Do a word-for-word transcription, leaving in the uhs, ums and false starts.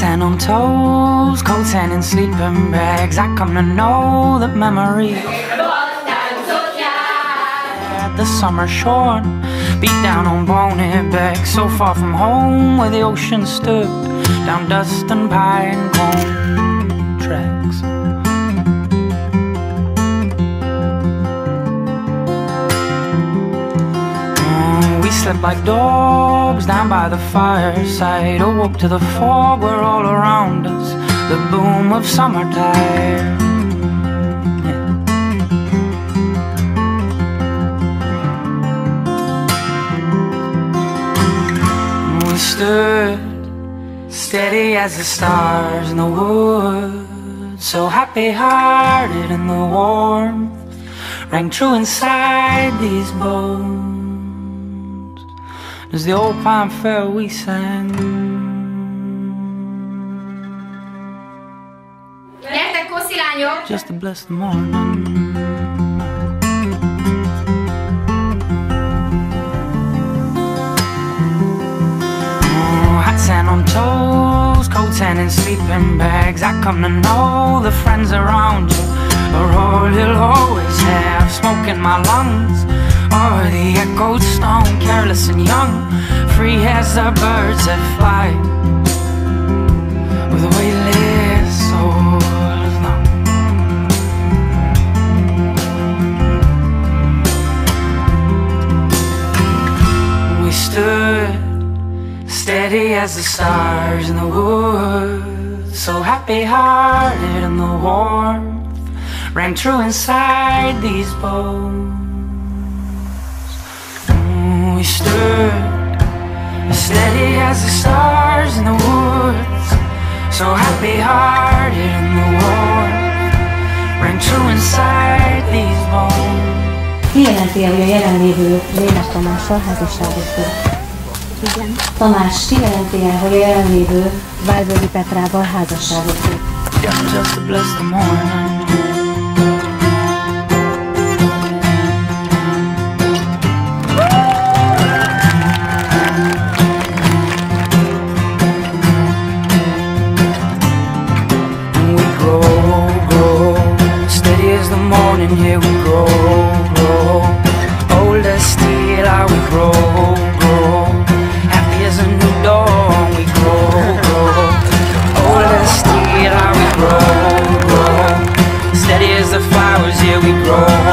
sand on toes, cold sand in sleeping bags. I come to know that memory at the summer shore, beat down on Bonnet Beck, so far from home where the ocean stood, down dust and pine cone tracks. We slept like dogs down by the fireside, awoke to the fog where all around us the boom of summertime. Yeah. We stood steady as the stars in the woods, so happy-hearted, and the warmth rang true inside these bones as the old pine fair we sang. Gyertek, koszilányok! Just to bless the morning. Oh, hot sand on toes, cold sand in sleeping bags. I come to know the friends around you are all you'll always have. Smoke in my lungs, or the echoed stone, careless and young, free as the birds that fly, with a weightless souls long. We stood steady as the stars in the woods, so happy-hearted, and the warmth rang true inside these bones. We stood steady as the stars in the woods, so happy-hearted, and the warmth rang true inside these bones. Kijelenti, hogy a jelenlévő Rémes Tamással házasságot köt. Igen. Tamás, kijelenti el, hogy a jelenlévő Válvölgyi Petrával házasságot köt. Just to bless the morning. And here we grow, grow, old as steel, how we grow, grow, happy as a new dawn, we grow, grow, old as steel, how we grow, grow, steady as the flowers, here we grow.